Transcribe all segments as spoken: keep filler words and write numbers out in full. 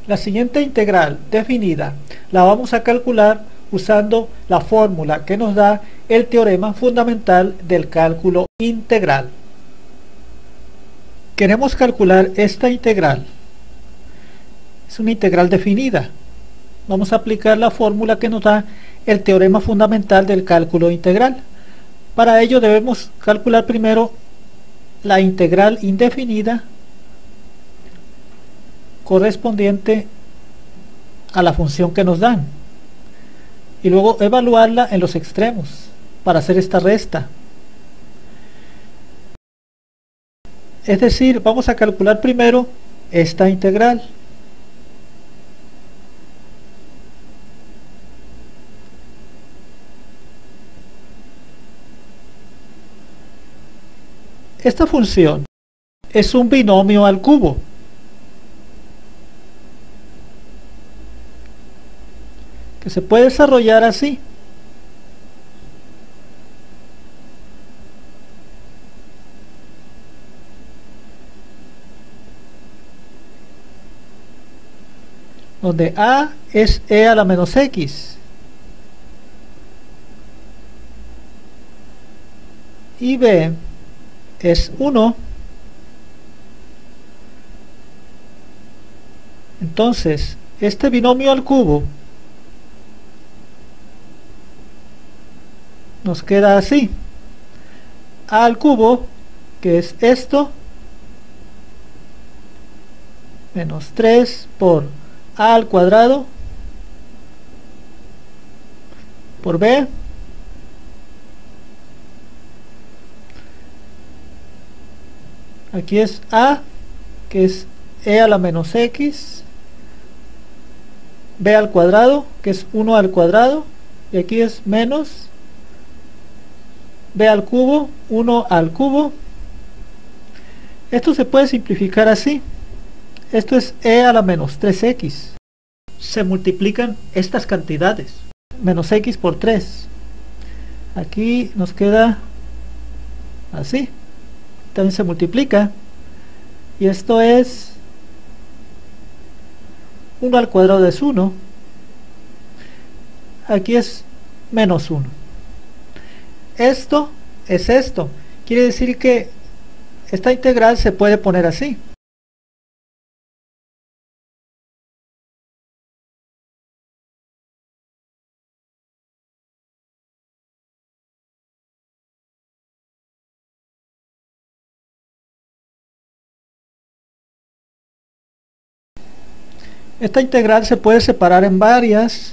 La siguiente integral definida la vamos a calcular usando la fórmula que nos da el teorema fundamental del cálculo integral. Queremos calcular esta integral. Es una integral definida. Vamos a aplicar la fórmula que nos da el teorema fundamental del cálculo integral. Para ello debemos calcular primero la integral indefinida correspondiente a la función que nos dan y luego evaluarla en los extremos para hacer esta resta. Es decir, vamos a calcular primero esta integral. Esta función es un binomio al cubo. Que se puede desarrollar así. Donde a es e a la menos x y b es uno. Entonces, este binomio al cubo nos queda así: a al cubo, que es esto, menos tres por a al cuadrado por b aquí es a, que es e a la menos x, b al cuadrado, que es uno al cuadrado, y aquí es menos b al cubo, uno al cubo. Esto se puede simplificar así. Esto es e a la menos tres x. Se multiplican estas cantidades. Menos x por tres. Aquí nos queda así. También se multiplica. Y esto es uno al cuadrado es uno. Aquí es menos uno. Esto es esto. Quiere decir que esta integral se puede poner así. Esta integral se puede separar en varias.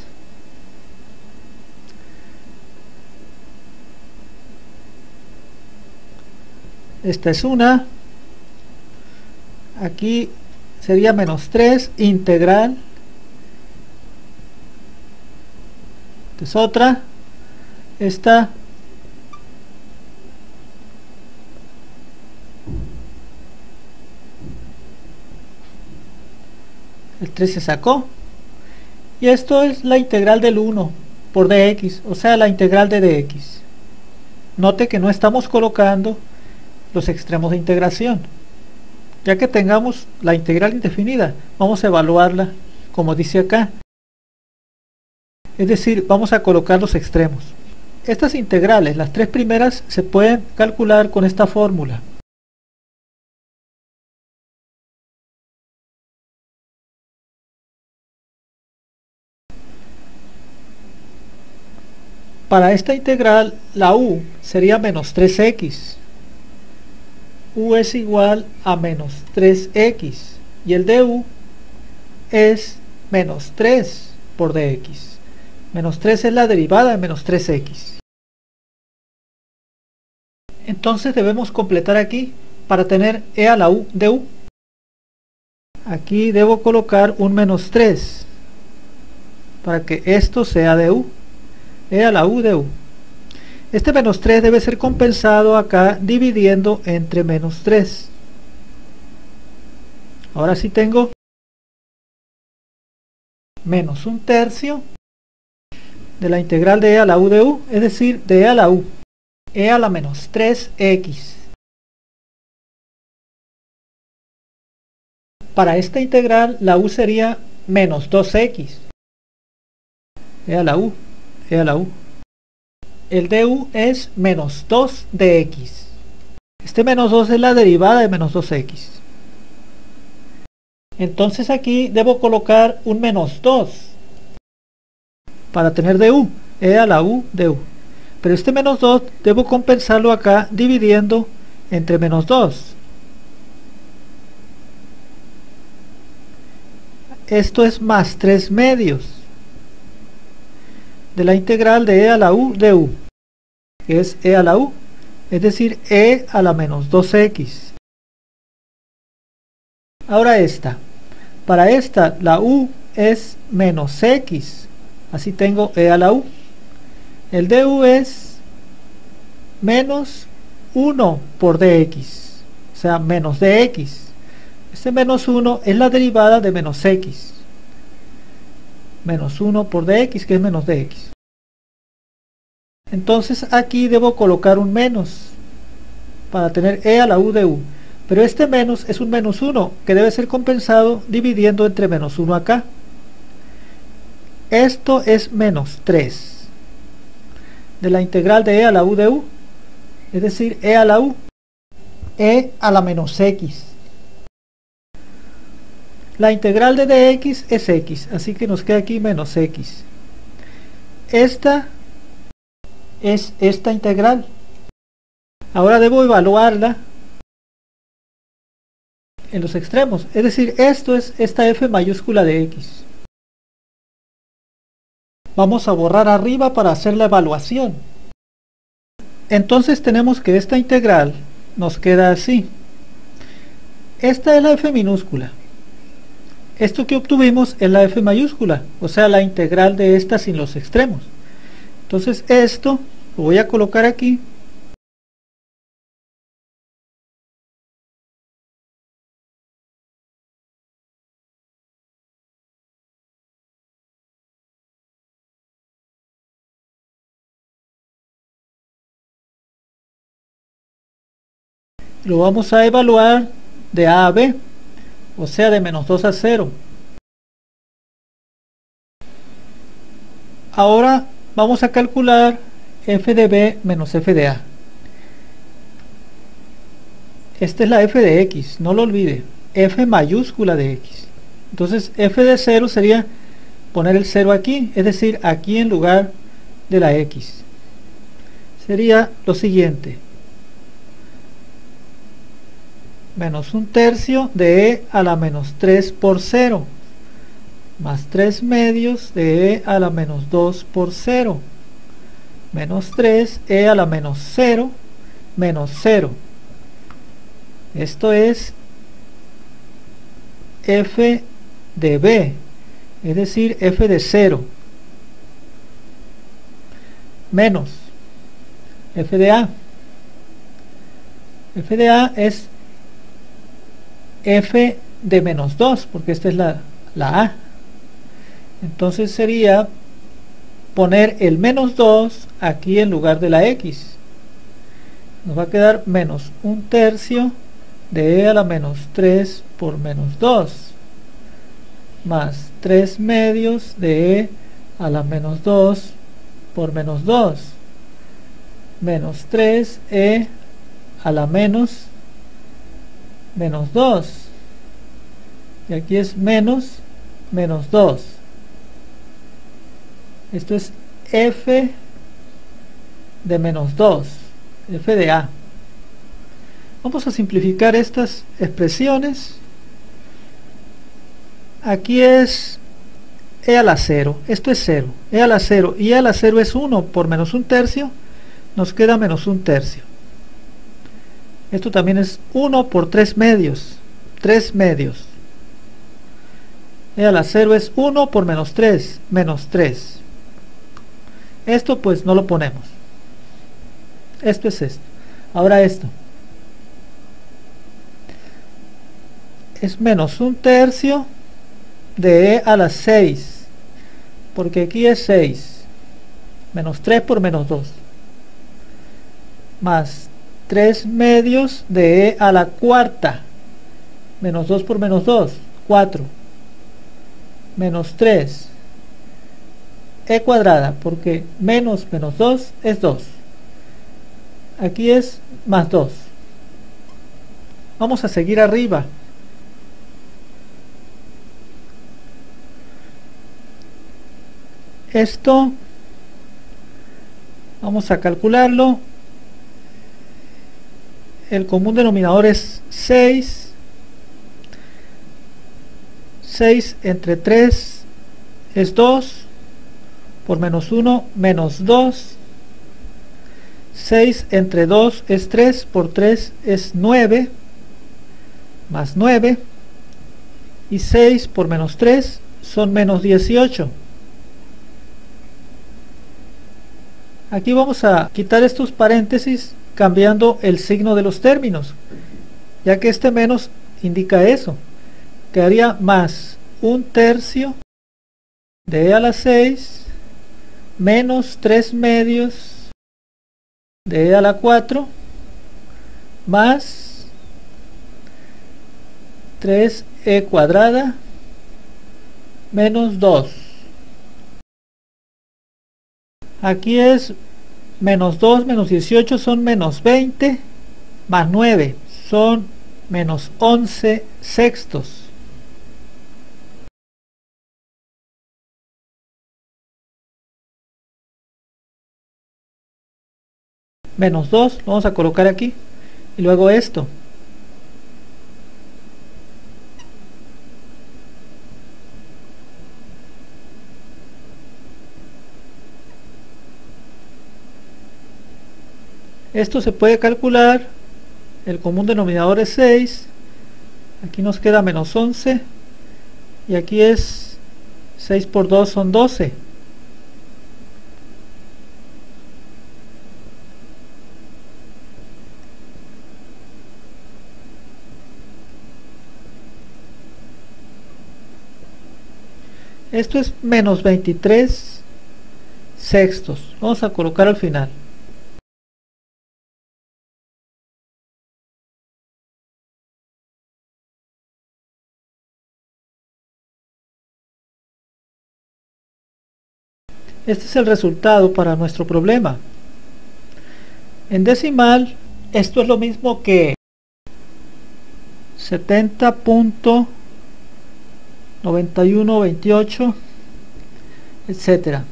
Esta es una. Aquí sería menos tres integral. Esta es otra. Esta el tres se sacó. Y esto es la integral del uno por dx, o sea, la integral de dx. Note que no estamos colocando los extremos de integración. Ya que tengamos la integral indefinida, vamos a evaluarla como dice acá. Es decir, vamos a colocar los extremos. Estas integrales, las tres primeras, se pueden calcular con esta fórmula. Para esta integral, la u sería menos tres x. U es igual a menos tres x. Y el du es menos tres por dx. Menos tres es la derivada de menos tres x. Entonces debemos completar aquí para tener e a la u du. Aquí debo colocar un menos tres para que esto sea du. E a la u du. Este menos tres debe ser compensado acá dividiendo entre menos tres. Ahora sí tengo menos un tercio de la integral de e a la u du, es decir, de e a la u, e a la menos tres x. Para esta integral la u sería menos dos x. E a la u, e a la u. El du es menos dos de x. Este menos dos es la derivada de menos dos x. Entonces aquí debo colocar un menos dos para tener du, e a la u du. Pero este menos dos debo compensarlo acá dividiendo entre menos dos. Esto es más tres medios de la integral de e a la u du, que es e a la u, es decir, e a la menos dos x. Ahora esta, para esta la u es menos x, así tengo e a la u. El du es menos uno por dx, o sea, menos dx. Este menos uno es la derivada de menos x. Menos uno por dx, que es menos dx. Entonces aquí debo colocar un menos para tener e a la u du. Pero este menos es un menos uno que debe ser compensado dividiendo entre menos uno acá. Esto es menos tres de la integral de e a la u du, es decir, e a la u, e a la menos x. La integral de dx es x, así que nos queda aquí menos x. Esta es esta integral. Ahora debo evaluarla en los extremos, es decir, esto es esta f mayúscula de x. Vamos a borrar arriba para hacer la evaluación. Entonces tenemos que esta integral nos queda así. Esta es la f minúscula. Esto que obtuvimos es la f mayúscula, o sea, la integral de esta sin los extremos. Entonces esto lo voy a colocar aquí. Lo vamos a evaluar de a a b, o sea, de menos dos a cero. Ahora vamos a calcular f de b menos f de a. Esta es la f de x, no lo olvide, f mayúscula de x. Entonces f de cero sería poner el cero aquí, es decir, aquí en lugar de la x. Sería lo siguiente: menos un tercio de e a la menos tres por cero, más tres medios de e a la menos dos por cero, menos tres, e a la menos cero, menos cero. Esto es f de b, es decir, f de cero, menos f de a. F de a es f de menos dos, porque esta es la, la a. Entonces sería poner el menos dos aquí en lugar de la x. Nos va a quedar menos un tercio de e a la menos tres por menos dos, más tres medios de e a la menos dos por menos dos, menos tres e a la menos menos dos, y aquí es menos menos dos. Esto es f de menos dos, f de a. Vamos a simplificar estas expresiones. Aquí es e a la cero, esto es cero, e a la cero, y e a la cero es uno por menos un tercio, nos queda menos un tercio. Esto también es uno por tres medios, tres medios. E a la cero es uno por menos tres, menos tres. Esto pues no lo ponemos. Esto es esto. Ahora esto es menos un tercio de e a la seis, porque aquí es seis, menos tres por menos dos, más tres medios de e a la cuarta, menos dos por menos dos, cuatro, menos tres e cuadrada, porque menos menos dos es dos. Aquí es más dos. Vamos a seguir arriba. Esto vamos a calcularlo. El común denominador es seis. seis entre tres es dos. Por menos uno, menos dos. seis entre dos es tres. Por tres es nueve. Más nueve. Y seis por menos tres son menos dieciocho. Aquí vamos a quitar estos paréntesis cambiando el signo de los términos, ya que este menos indica eso. Quedaría más un tercio de e a la seis menos tres medios de e a la cuatro más tres e cuadrada menos dos. Aquí es menos dos menos dieciocho son menos veinte, más nueve son menos once sextos. Menos dos lo vamos a colocar aquí, y luego esto. Esto se puede calcular. El común denominador es seis. Aquí nos queda menos once. Y aquí es seis por dos son doce. Esto es menos veintitrés sextos. Vamos a colocar al final. Este es el resultado para nuestro problema. En decimal, esto es lo mismo que setenta punto noventa y uno veintiocho, etcétera.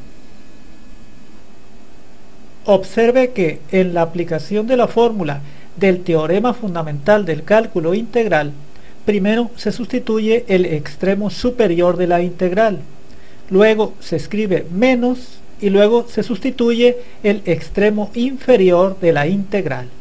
Observe que en la aplicación de la fórmula del teorema fundamental del cálculo integral, primero se sustituye el extremo superior de la integral. Luego se escribe menos y luego se sustituye el extremo inferior de la integral.